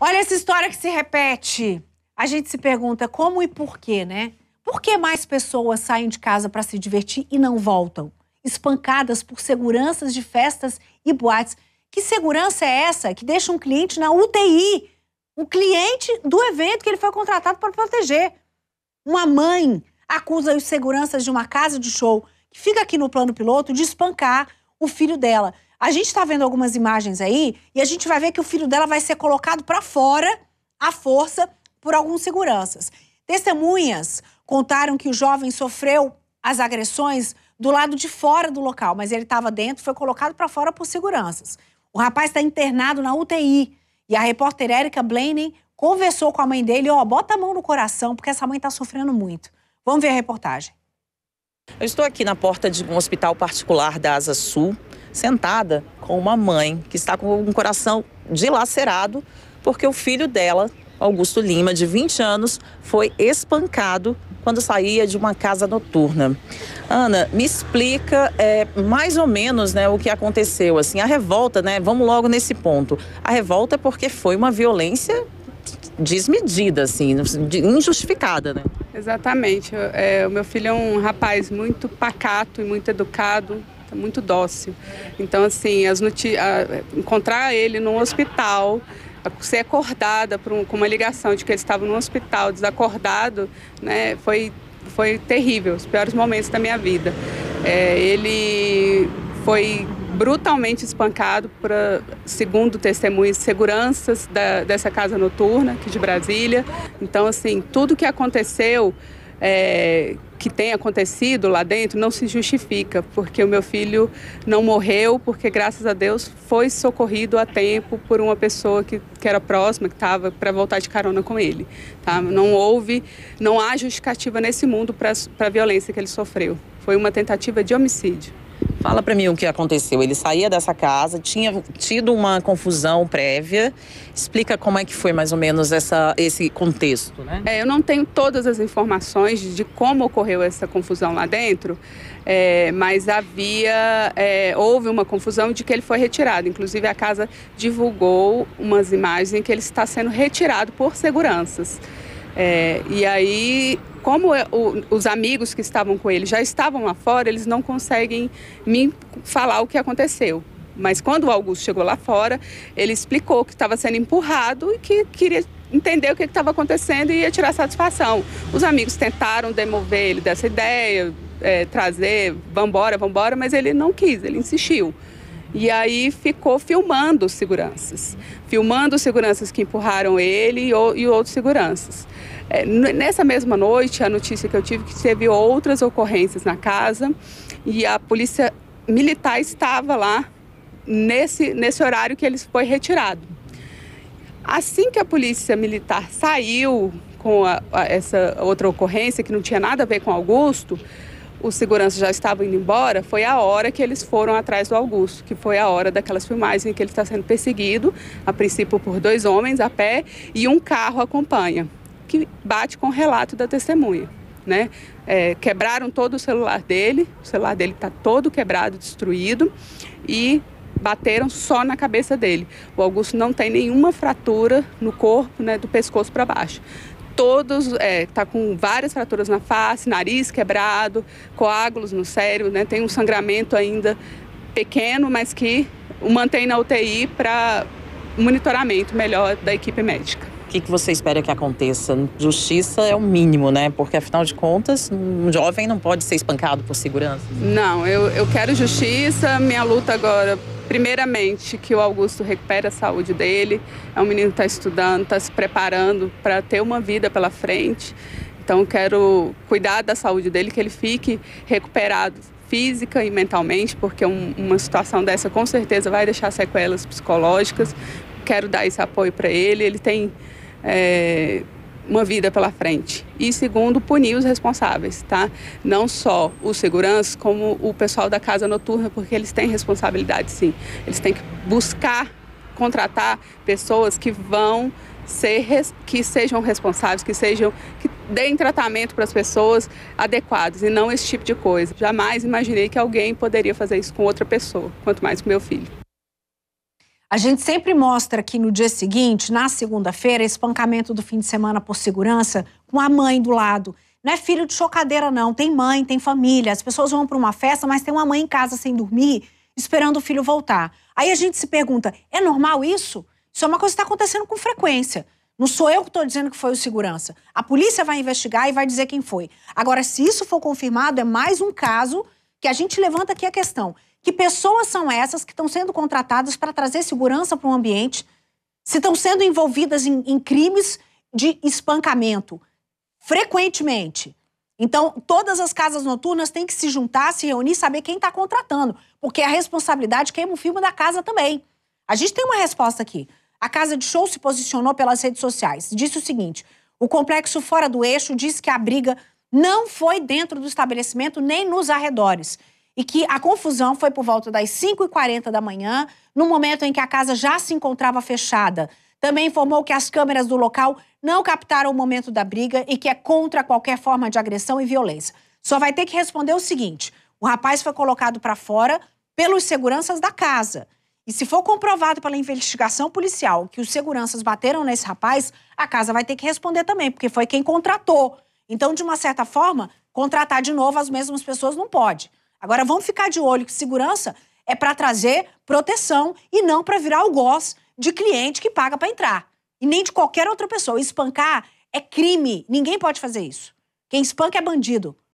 Olha essa história que se repete. A gente se pergunta como e por quê, né? Por que mais pessoas saem de casa para se divertir e não voltam? Espancadas por seguranças de festas e boates. Que segurança é essa que deixa um cliente na UTI? Um cliente do evento que ele foi contratado para proteger. Uma mãe acusa os seguranças de uma casa de show que fica aqui no plano piloto de espancar o filho dela. A gente está vendo algumas imagens aí e a gente vai ver que o filho dela vai ser colocado para fora à força por alguns seguranças. Testemunhas contaram que o jovem sofreu as agressões do lado de fora do local, mas ele estava dentro e foi colocado para fora por seguranças. O rapaz está internado na UTI e a repórter Érica Blaney conversou com a mãe dele, bota a mão no coração porque essa mãe está sofrendo muito. Vamos ver a reportagem. Eu estou aqui na porta de um hospital particular da Asa Sul, sentada com uma mãe que está com um coração dilacerado porque o filho dela, Augusto Lima, de 20 anos, foi espancado quando saía de uma casa noturna. Ana, me explica mais ou menos, né, o que aconteceu. Assim, a revolta, né, vamos logo nesse ponto. A revolta é porque foi uma violência desmedida, assim, injustificada, né? Exatamente. O meu filho é um rapaz muito pacato e muito educado, muito dócil. Então, assim, encontrar ele num hospital, ser acordada com uma ligação de que ele estava num hospital desacordado, né, foi terrível, os piores momentos da minha vida. Ele foi brutalmente espancado por, segundo testemunhas, seguranças dessa casa noturna aqui de Brasília. Então, assim, tudo que aconteceu, que tem acontecido lá dentro, não se justifica, porque o meu filho não morreu, porque, graças a Deus, foi socorrido a tempo por uma pessoa que era próxima, que estava para voltar de carona com ele. Tá? Não há justificativa nesse mundo para a violência que ele sofreu. Foi uma tentativa de homicídio. Fala para mim o que aconteceu. Ele saía dessa casa, tinha tido uma confusão prévia. Explica como é que foi mais ou menos esse contexto, né? Eu não tenho todas as informações de como ocorreu essa confusão lá dentro, mas houve uma confusão de que ele foi retirado. Inclusive a casa divulgou umas imagens em que ele está sendo retirado por seguranças. E aí, como os amigos que estavam com ele já estavam lá fora, eles não conseguem me falar o que aconteceu. Mas quando o Augusto chegou lá fora, ele explicou que estava sendo empurrado e que queria entender o que estava acontecendo e ia tirar satisfação. Os amigos tentaram demover ele dessa ideia, trazer, vambora, mas ele não quis, ele insistiu. E aí ficou filmando os seguranças que empurraram ele e outros seguranças. Nessa mesma noite, a notícia que eu tive que teve outras ocorrências na casa e a polícia militar estava lá nesse horário que ele foi retirado. Assim que a polícia militar saiu com essa outra ocorrência, que não tinha nada a ver com Augusto, os seguranças já estavam indo embora, foi a hora que eles foram atrás do Augusto, que foi a hora daquelas filmagens em que ele está sendo perseguido, a princípio por 2 homens a pé e um carro acompanha, que bate com o relato da testemunha, né? Quebraram todo o celular dele está todo quebrado, destruído, e bateram só na cabeça dele. O Augusto não tem nenhuma fratura no corpo, né, do pescoço para baixo. Está com várias fraturas na face, nariz quebrado, coágulos no cérebro, né? Tem um sangramento ainda pequeno, mas que o mantém na UTI para monitoramento melhor da equipe médica. O que você espera que aconteça? Justiça é o mínimo, né? Porque, afinal de contas, um jovem não pode ser espancado por segurança. Não, eu quero justiça. Minha luta agora, primeiramente, que o Augusto recupere a saúde dele. É um menino que está estudando, está se preparando para ter uma vida pela frente. Então, quero cuidar da saúde dele, que ele fique recuperado física e mentalmente, porque uma situação dessa com certeza vai deixar sequelas psicológicas. Quero dar esse apoio para ele. Ele tem uma vida pela frente. E segundo, punir os responsáveis, tá? Não só os seguranças, como o pessoal da casa noturna, porque eles têm responsabilidade, sim. Eles têm que buscar contratar pessoas que que sejam responsáveis, que deem tratamento para as pessoas adequados e não esse tipo de coisa. Jamais imaginei que alguém poderia fazer isso com outra pessoa, quanto mais com meu filho. A gente sempre mostra aqui no dia seguinte, na segunda-feira, espancamento do fim de semana por segurança com a mãe do lado. Não é filho de chocadeira, não. Tem mãe, tem família. As pessoas vão para uma festa, mas tem uma mãe em casa sem dormir, esperando o filho voltar. Aí a gente se pergunta, é normal isso? Isso é uma coisa que está acontecendo com frequência. Não sou eu que estou dizendo que foi o segurança. A polícia vai investigar e vai dizer quem foi. Agora, se isso for confirmado, é mais um caso que a gente levanta aqui a questão. Que pessoas são essas que estão sendo contratadas para trazer segurança para o ambiente, se estão sendo envolvidas em crimes de espancamento, frequentemente. Então, todas as casas noturnas têm que se juntar, se reunir, saber quem está contratando, porque a responsabilidade queima o filme da casa também. A gente tem uma resposta aqui. A casa de show se posicionou pelas redes sociais. Disse o seguinte, o complexo Fora do Eixo disse que a briga não foi dentro do estabelecimento nem nos arredores e que a confusão foi por volta das 5h40 da manhã, no momento em que a casa já se encontrava fechada. Também informou que as câmeras do local não captaram o momento da briga e que é contra qualquer forma de agressão e violência. Só vai ter que responder o seguinte, o rapaz foi colocado para fora pelos seguranças da casa. E se for comprovado pela investigação policial que os seguranças bateram nesse rapaz, a casa vai ter que responder também, porque foi quem contratou. Então, de uma certa forma, contratar de novo as mesmas pessoas não pode. Agora, vamos ficar de olho que segurança é para trazer proteção e não para virar algoz de cliente que paga para entrar. E nem de qualquer outra pessoa. Espancar é crime. Ninguém pode fazer isso. Quem espanca é bandido.